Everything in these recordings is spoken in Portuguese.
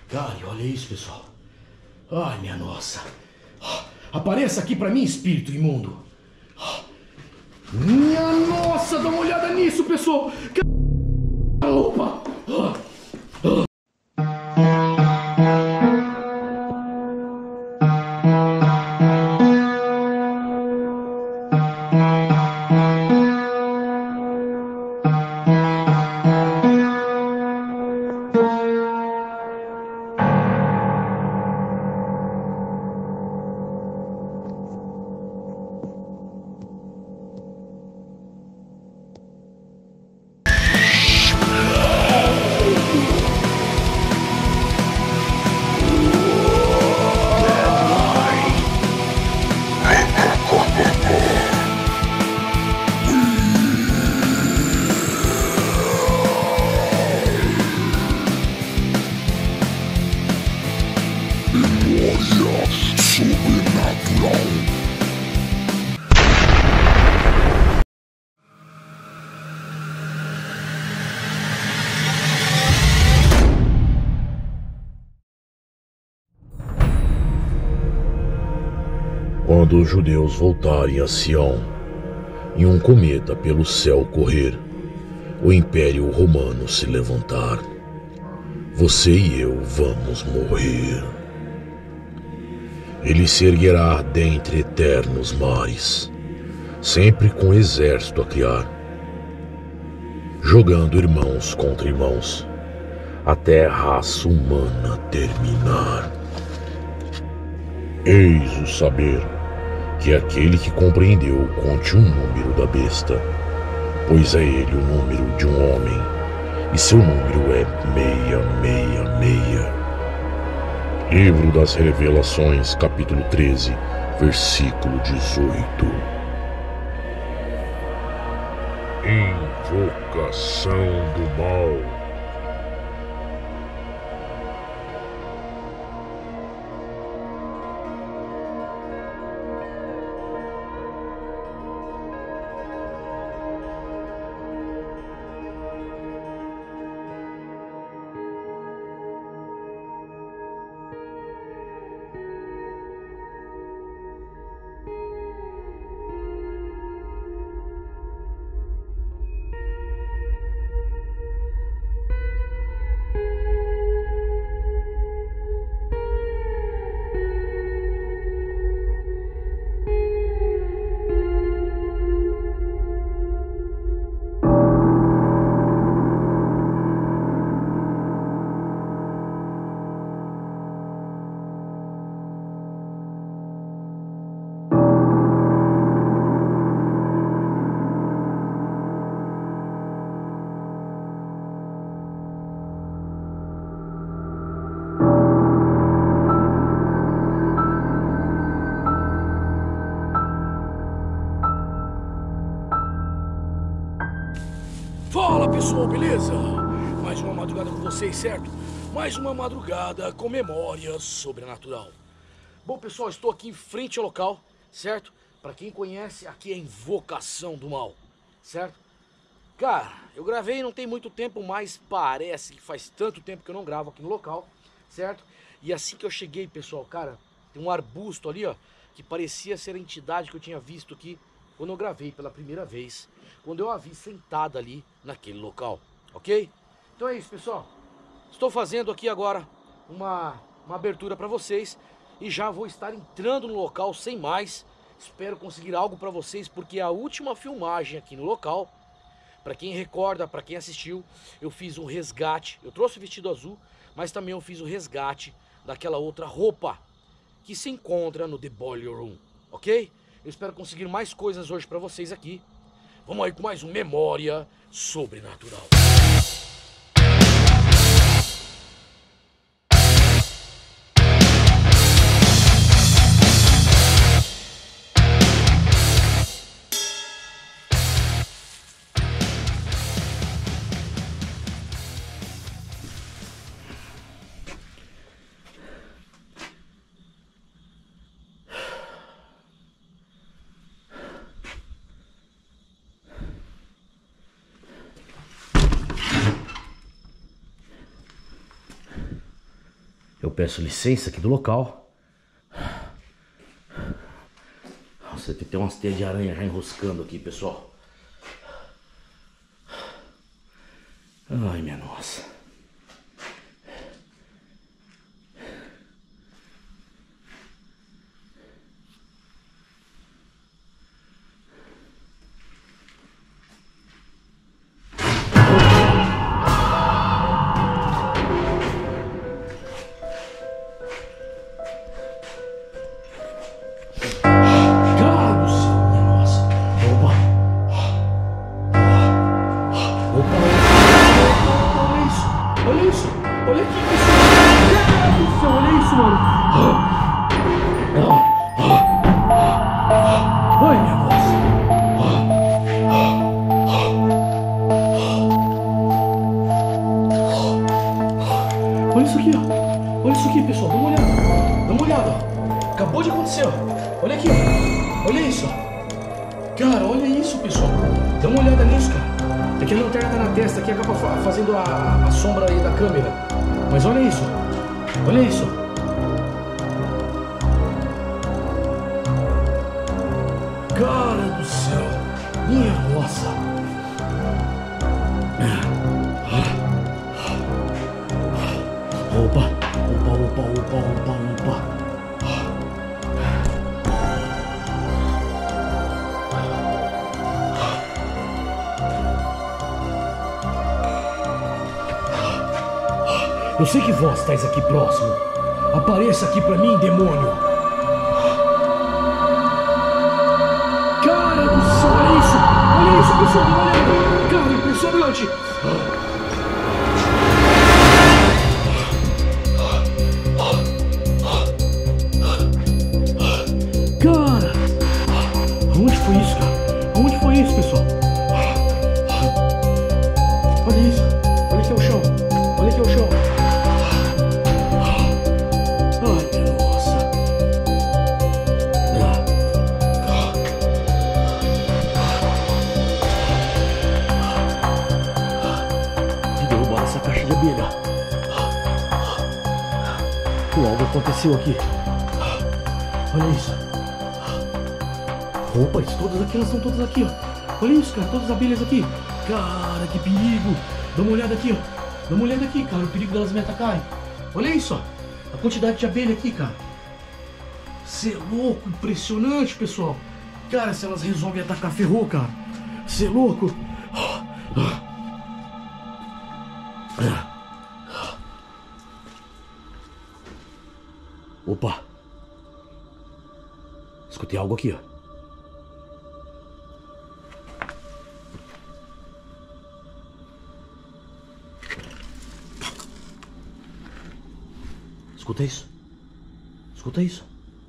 Cara, olha isso, pessoal. Ai, minha nossa. Apareça aqui pra mim, espírito imundo. Minha nossa, dá uma olhada nisso, pessoal. Opa! Quando os judeus voltarem a Sião, e um cometa pelo céu correr, o Império Romano se levantar, você e eu vamos morrer. Ele se erguerá dentre eternos mares, sempre com exército a criar, jogando irmãos contra irmãos, até a raça humana terminar. Eis o saber, que aquele que compreendeu conte o número da besta, pois é ele o número de um homem, e seu número é 666. Livro das Revelações, capítulo 13, versículo 18. Invocação do Mal. Fala, pessoal, beleza? Mais uma madrugada com vocês, certo? Mais uma madrugada com memória sobrenatural. Bom, pessoal, estou aqui em frente ao local, certo? Pra quem conhece, aqui é a Invocação do Mal, certo? Cara, eu gravei não tem muito tempo, mas parece que faz tanto tempo que eu não gravo aqui no local, certo? E assim que eu cheguei, pessoal, cara, tem um arbusto ali, ó, que parecia ser a entidade que eu tinha visto aqui quando eu gravei pela primeira vez, quando eu a vi sentada ali naquele local, ok? Então é isso, pessoal. Estou fazendo aqui agora uma abertura para vocês e já vou estar entrando no local sem mais. Espero conseguir algo para vocês, porque é a última filmagem aqui no local. Para quem recorda, para quem assistiu, eu fiz um resgate. Eu trouxe o vestido azul, mas também eu fiz o resgate daquela outra roupa que se encontra no The Boiler Room, ok? Eu espero conseguir mais coisas hoje para vocês aqui. Vamos aí com mais um Memória Sobrenatural. Eu peço licença aqui do local. Nossa, tem até umas teias de aranha já enroscando aqui, pessoal. Ai, minha nossa. Olha isso aqui, ó. Olha isso aqui, pessoal. Dá uma olhada. Dá uma olhada, ó. Acabou de acontecer, ó. Olha aqui, ó. Olha isso, ó. Cara, olha isso, pessoal. Dá uma olhada nisso, cara. É que a lanterna tá na testa aqui, acaba fazendo a sombra aí da câmera. Mas olha isso. Olha isso. Cara do céu. Minha nossa. Opa, opa, opa, opa, opa, opa. Eu sei que vós estáis aqui próximo. Apareça aqui pra mim, demônio. Cara do céu, olha isso. Olha isso, pessoal, olha. Cara, impressionante. Cara, aonde foi isso, cara? Aonde foi isso, pessoal? Olha isso. Olha aqui o chão. Olha aqui o chão. Ai, minha nossa. De derrubar essa caixa de abelha. Algo aconteceu aqui. Olha isso. Opa, todas aqui, elas estão todas aqui, ó. Olha isso, cara, todas as abelhas aqui. Cara, que perigo. Dá uma olhada aqui, ó. Dá uma olhada aqui, cara, o perigo delas me atacarem. Olha isso, ó. A quantidade de abelha aqui, cara. Cê é louco, impressionante, pessoal. Cara, se elas resolvem atacar, ferrou, cara. Cê é louco. Opa. Escutei algo aqui, ó. Escuta isso. Escuta isso.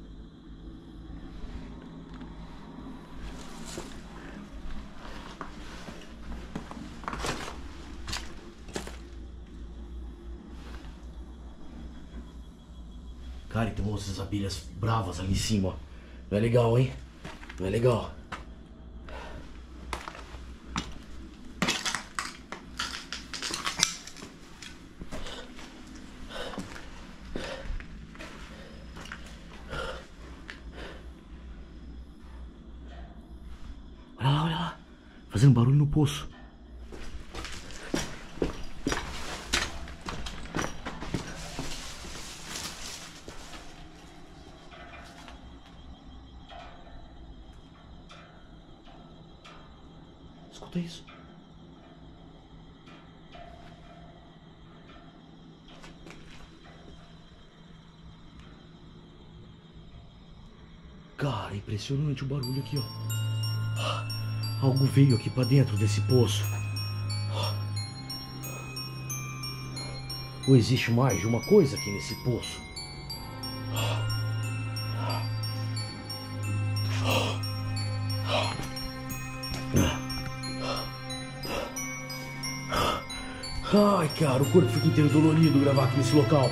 Cara, tem umas abelhas bravas ali em cima, ó. Não é legal, hein? Não é legal. Olha lá. Fazendo barulho no poço. Escuta isso. Cara, impressionante o barulho aqui, ó. Algo veio aqui pra dentro desse poço. Ou existe mais de uma coisa aqui nesse poço? Ai, cara, o corpo fica inteiro dolorido gravar aqui nesse local.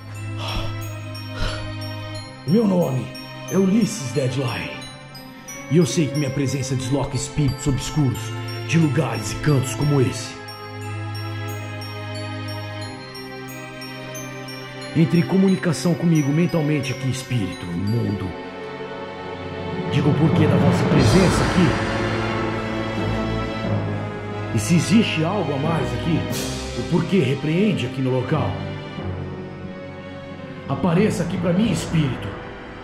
Meu nome é Ulisses Deadline. E eu sei que minha presença desloca espíritos obscuros de lugares e cantos como esse. Entre em comunicação comigo mentalmente aqui, espírito, mundo. Diga o porquê da vossa presença aqui. E se existe algo a mais aqui, o porquê repreende aqui no local. Apareça aqui para mim, espírito.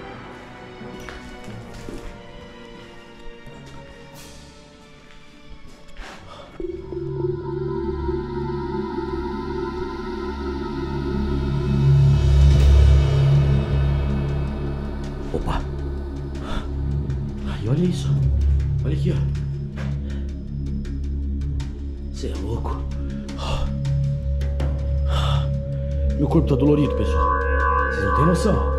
Opa! Ai, olha isso. Olha aqui, ó. Você é louco. Meu corpo tá dolorido, pessoal. Vocês não têm noção.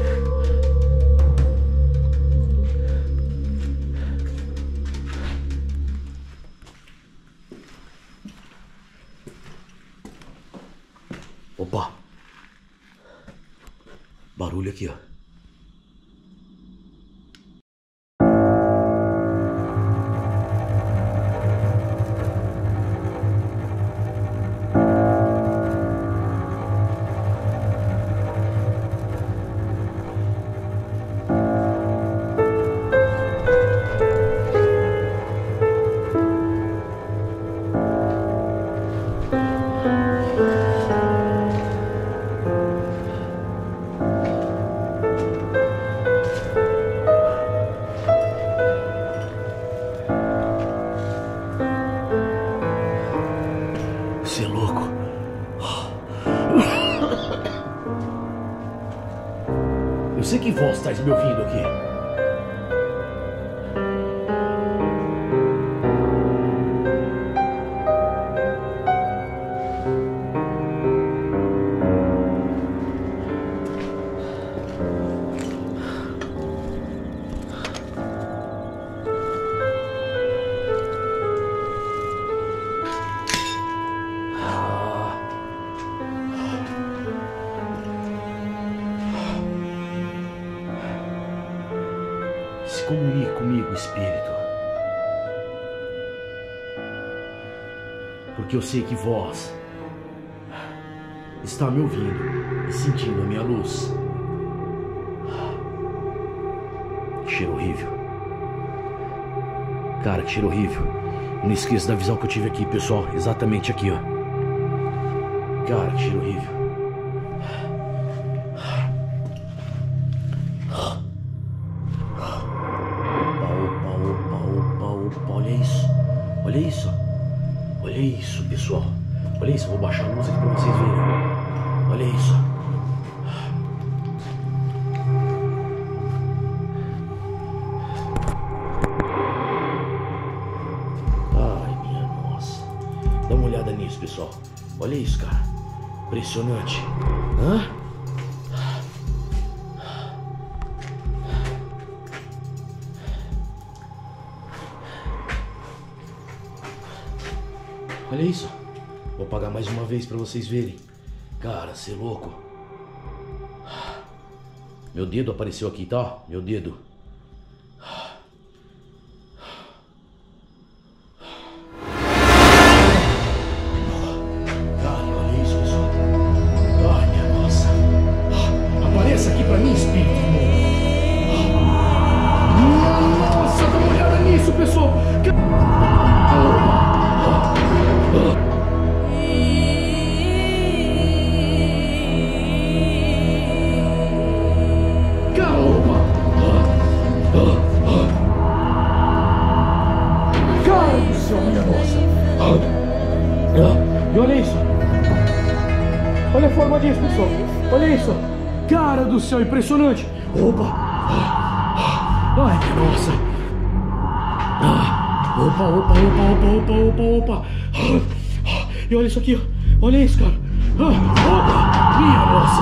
Opa! Barulho aqui, ó. Você é louco. Eu sei que voz está me ouvindo aqui. Se comunique comigo, espírito. Porque eu sei que vós está me ouvindo e sentindo a minha luz. Que cheiro horrível. Cara, que cheiro horrível. Não esqueça da visão que eu tive aqui, pessoal. Exatamente aqui, ó. Cara, que cheiro horrível. Olha isso. Olha isso. Olha isso, pessoal. Olha isso. Vou baixar a luz aqui pra vocês verem. Olha isso. Ai, minha nossa. Dá uma olhada nisso, pessoal. Olha isso, cara. Impressionante. Hã? Olha isso. Vou apagar mais uma vez pra vocês verem. Cara, cê é louco. Meu dedo apareceu aqui, tá? Meu dedo. Cara, olha isso, pessoal. Ai, minha nossa. Apareça aqui pra mim, espírito. Nossa, dá uma olhada nisso, pessoal. Cara do céu, minha nossa. E olha isso. Olha a forma disso, pessoal. Olha isso. Cara do céu, impressionante. Opa. Ai, minha nossa. Opa. E olha isso aqui, ó. Olha isso, cara. Opa. Minha nossa.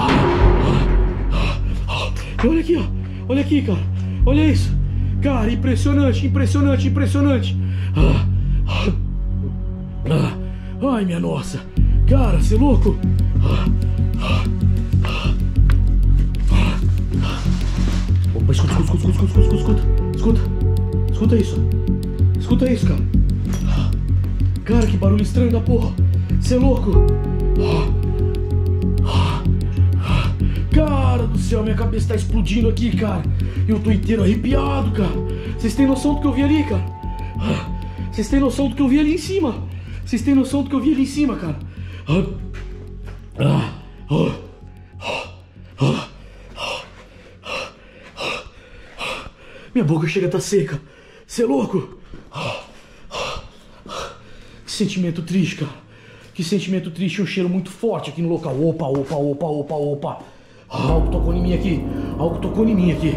E olha aqui, ó. Olha aqui, cara. Olha isso. Cara, impressionante. Ai, minha nossa. Cara, você é louco? Opa, escuta. Escuta isso. Escuta isso, cara. Cara, que barulho estranho da porra. Você é louco? minha cabeça tá explodindo aqui, cara. Eu tô inteiro arrepiado, cara. Vocês têm noção do que eu vi ali, cara? Vocês têm noção do que eu vi ali em cima? Vocês têm noção do que eu vi ali em cima, cara? Minha boca chega a tá seca. Você é louco? Que sentimento triste, cara. Que sentimento triste. Um cheiro muito forte aqui no local. Opa, opa, opa, opa, opa. Algo tocou em mim aqui. Algo tocou em mim aqui.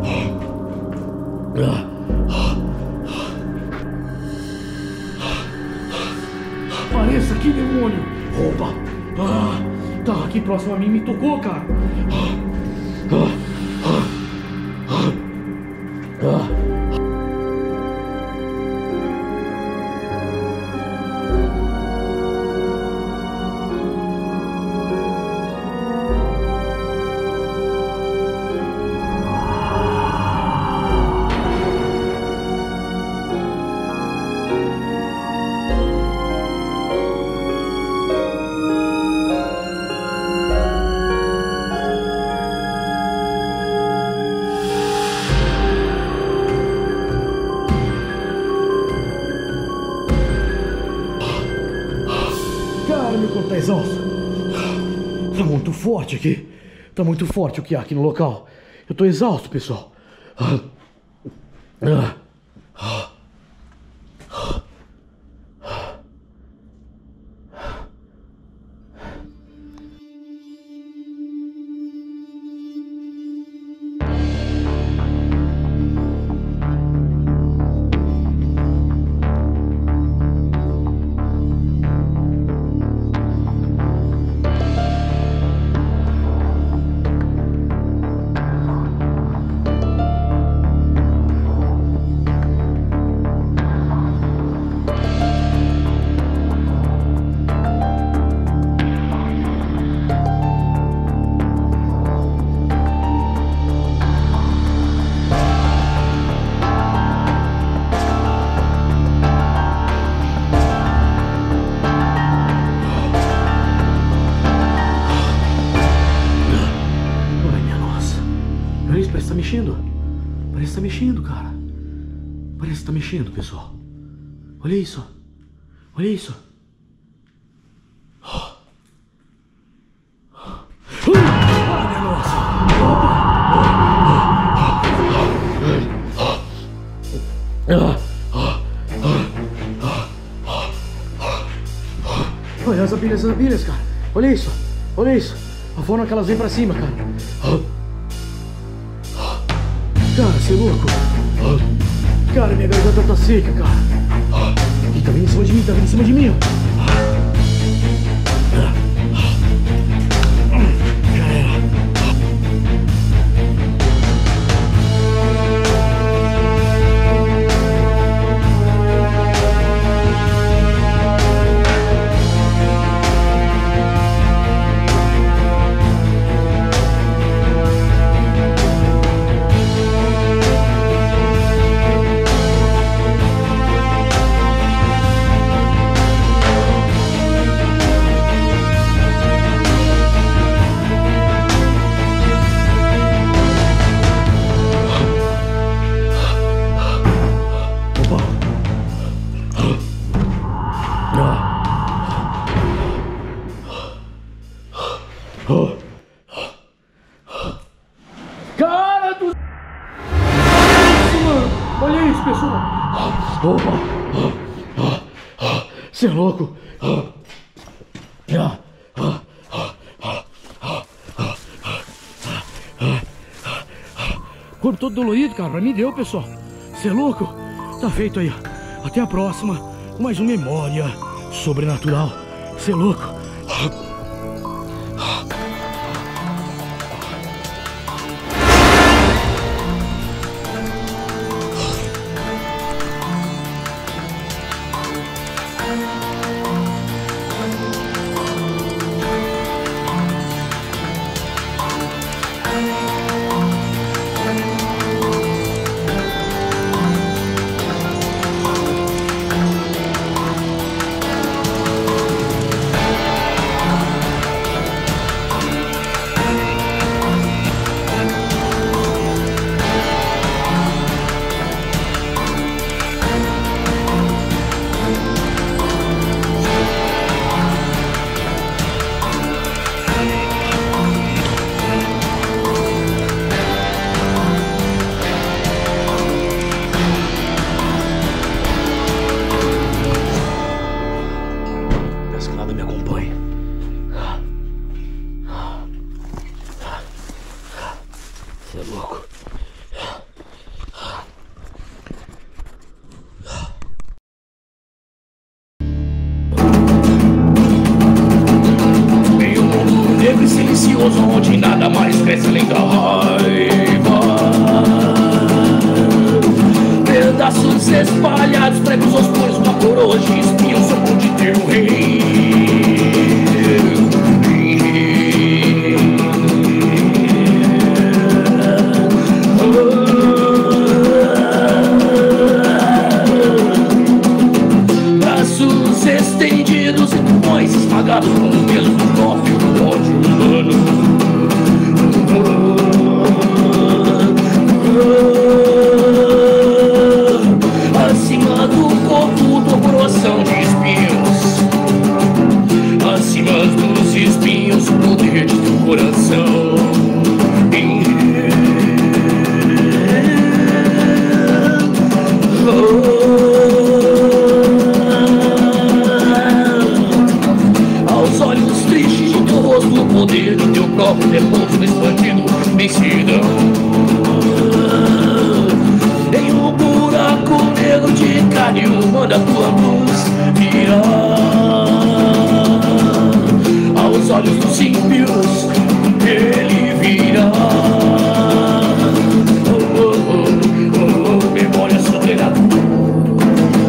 Apareça aqui, demônio. Opa. Tá aqui próximo a mim. Me tocou, cara. Meu corpo tá exausto. Tá muito forte aqui. Tá muito forte o que há aqui no local. Eu tô exausto, pessoal. Parece que tá mexendo. Parece que tá mexendo, cara. Parece que tá mexendo, pessoal. Olha isso. Olha isso. Minha nossa. Olha as abelhas, cara. Olha isso. Olha isso. A forma que elas vêm pra cima, cara. Cara, você é louco? Cara, minha garganta tá seca, cara. Ih, tá vindo em cima de mim, tá vindo em cima de mim. Já era. Cara do... Olha isso, pessoal. Você é louco? Corpo todo dolorido, cara. Pra mim deu, pessoal. Você é louco? Tá feito aí. Até a próxima. Com mais uma memória sobrenatural. Você é louco? poderoso onde nada mais cresce além da raiva. Pedaços espalhados, pregos oscuros, uma coroa de espinhos, só pode ter um rei. Braços estendidos e pulmões esmagados com o peso do próprio ódio humano. Acima do corpo, tua coroação de espinhos. Acima dos espinhos, o poder de teu coração. Aos olhos tristes de teu rosto, o poder de teu próprio repouso expandido, vencida. Em um buraco negro de carne humana, tua luz virá. Aos olhos dos ímpios,